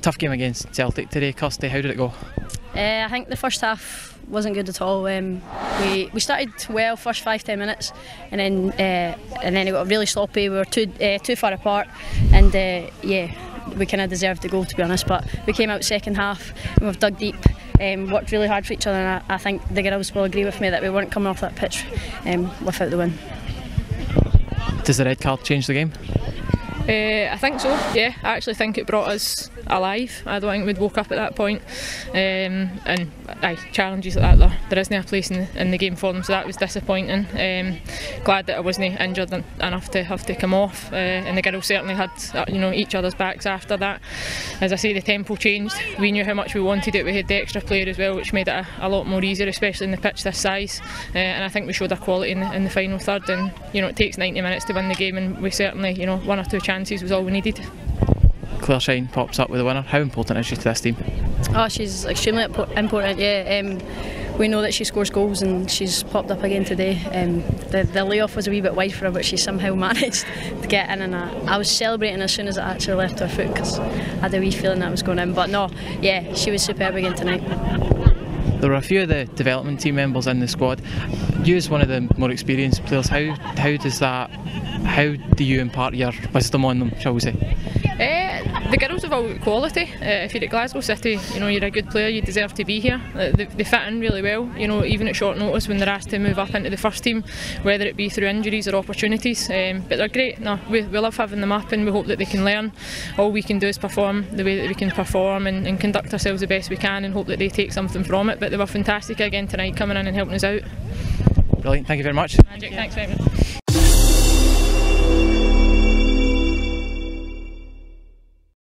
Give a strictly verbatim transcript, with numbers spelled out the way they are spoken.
Tough game against Celtic today, Kirsty. How did it go? Uh, I think the first half wasn't good at all. Um, we we started well first five ten minutes, and then uh, and then it got really sloppy. We were too uh, too far apart, and uh, yeah, we kind of deserved the goal, to be honest. But we came out second half and we've dug deep, um, worked really hard for each other, and I, I think the girls will agree with me that we weren't coming off that pitch um, without the win. Does the red card change the game? Uh, I think so, yeah. I actually think it brought us alive. I don't think we'd woke up at that point. Um, and aye, challenges like that, there, there isn't a place in the, in the game for them, so that was disappointing. Um, glad that I wasn't injured enough to have to come off, uh, and the girls certainly had uh, you know, each other's backs after that. As I say, the tempo changed. We knew how much we wanted it. We had the extra player as well, which made it a, a lot more easier, especially in the pitch this size. Uh, and I think we showed our quality in the, in the final third. And you know, it takes ninety minutes to win the game, and we certainly, you know, one or two chances was all we needed. Claire Shine pops up with the winner. How important is she to this team? Oh, she's extremely important, yeah. Um, we know that she scores goals, and she's popped up again today. Um, the, the layoff was a wee bit wide for her, but she somehow managed to get in, and I, I was celebrating as soon as it actually left her foot, because I had a wee feeling that was going in. But no, yeah, she was superb again tonight. There were a few of the development team members in the squad. You, as one of the more experienced players, how how does that, how do you impart your wisdom on them, shall we say? Uh, the girls have all got quality. Uh, if you're at Glasgow City, you know, you're a good player, you deserve to be here. Uh, they, they fit in really well, you know, even at short notice when they're asked to move up into the first team, whether it be through injuries or opportunities. Um, but they're great. No, we, we love having them up, and we hope that they can learn. All we can do is perform the way that we can perform, and, and conduct ourselves the best we can, and hope that they take something from it. But they were fantastic again tonight, coming in and helping us out. Brilliant, thank you very much. Magic, thanks very much.